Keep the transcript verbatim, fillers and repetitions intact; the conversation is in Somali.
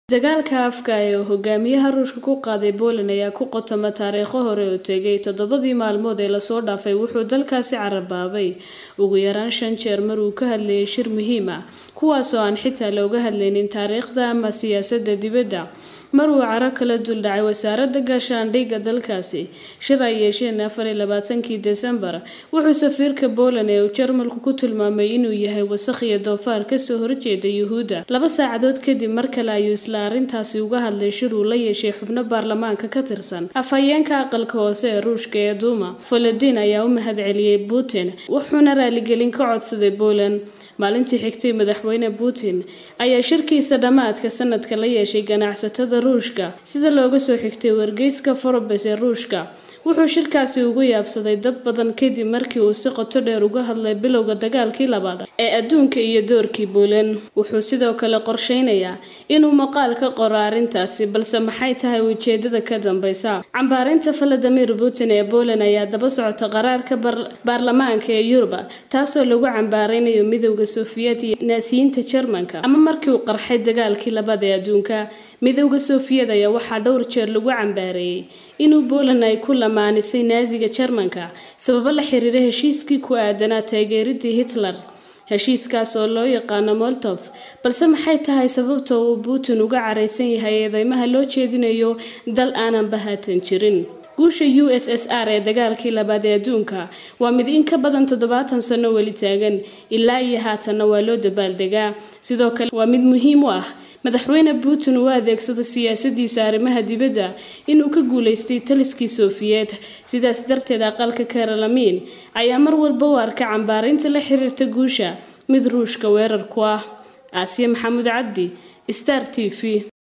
dagaalka afka ee hogaamiyaha Ruushka ku qaaday Poland ayaa ku qotoma taariikho hore oo tegay toddobadii maalmood ee la soo dhaafay wuxuu dalkaasi carabaabay ugu yaraan shan jeer mar uu ka hadlayay shir muhiim ah kuwaas oo aan xitaa looga hadlaynin taariikhda ama siyaasadda dibadda mar uu caro kala dul dhacay wasaaradda gaashaandhigga dalkaasi shir ay yeesheen afar iyo labaatankii December wuxuu safiirka Poland ee Jarmalku ku tilmaamay inuu yahay wasakh iyo doofaar ka soo horjeeda Yuhuudda laba saacadood kadib mar kale ayuu isla arrintaasi uga hadlay shir uu la yeeshay xubno baarlamaanka ka tirsan afhayeenka aqalka hoose ee Ruushka ee Duma Volodin ayaa u mahadceliyay Putin wuxuuna raaligelin ka codsaday Poland maalintii xigtay madaxweyne Putin ayaa shirkiisa dhamaadka sanadka la yeeshay ganacsatada Ruushka sida looga soo xigtay wargeyska Forbes ee Ruushka wuxuu shirkaasi ugu yaabsaday dad badan kadib markii uu si qoto dheer uga hadlay bilowga dagaalkii labaad ee adduunka iyo doorkii Poland wuxuu sidoo kale qorsheynayaa inuu maqaal ka qoro arrintaasi balse maxay tahay ujeedada ka dambaysa cambaarinta Vladimir Putin ee Poland ayaa daba socota qaraarka baarlamaanka ee Yurub taasoo lagu cambaaraynayo midowga Soviet iyo naasiyiinta Jarmalka ama markii uu qarxay dagaalkii labaad ee adduunka midowga Soviet ayaa waxaa dhowr jeer lagu cambaareeyay inuu Poland ay ku lamaanisay naasiga Jarmalka sabab la xiriira heshiiskii ku aadanaa taageeridii Hitler heshiiskaas oo loo yaqaan Molotov balse maxay tahay sababta uu Putin uga careysan yahay eedeymaha loo jeedinayo dal aanan bahatan jirin guusha U S S R ee dagaalkii labaad ee adduunka waa mid in ka badan toddobaatan sano wali taagan ilaa iyo haatan waa loo dabaaldegaa sidoo kale waa mid muhiim u ah madaxweyne Putin uu adeegsado siyaasadiisa arrimaha dibadda inuu ka guuleystay taliskii Soviet sidaas darteed aqalka Kremlin ayaa mar walba u arka cambaarinta la xiriirta guusha mid Ruushka weerar ku ah Aasiya Maxamuud Cabdi Star T V